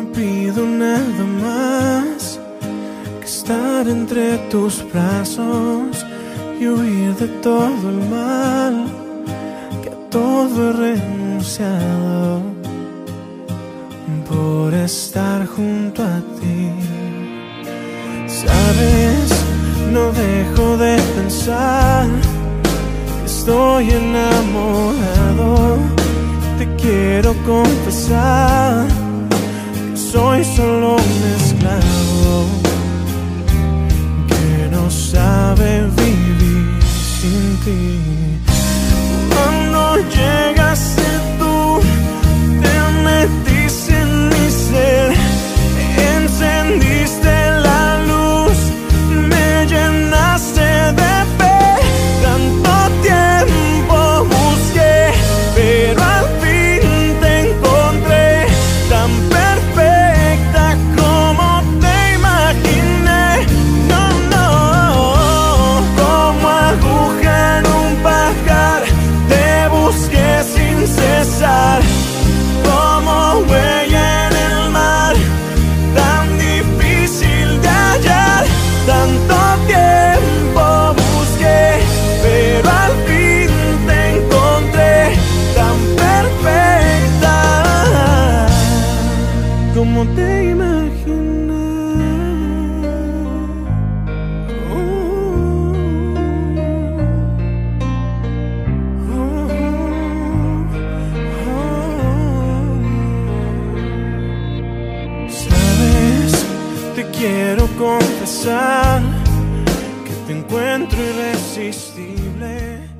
pido nada más que estar entre tus brazos y huir de todo el mal, que a todo he renunciado por estar junto a ti. Sabes, no dejo de pensar que estoy enamorado. Te quiero confesar que soy solo un esclavo que no sabe vivir sin ti. Cuando llegaste tú, te metiste en mi ser, encendiste la luz, me llenaste de fe. Tanto tiempo busqué, pero al fin te encontré, tan perfecta como te imaginé. No, no, como aguja en un pajar, te busqué sin cesar, como huella en el mar, tan difícil de hallar. Tanto tiempo busqué, pero al fin te encontré, tan perfecta como te imaginé. Sabes, te quiero confesar que te encuentro irresistible.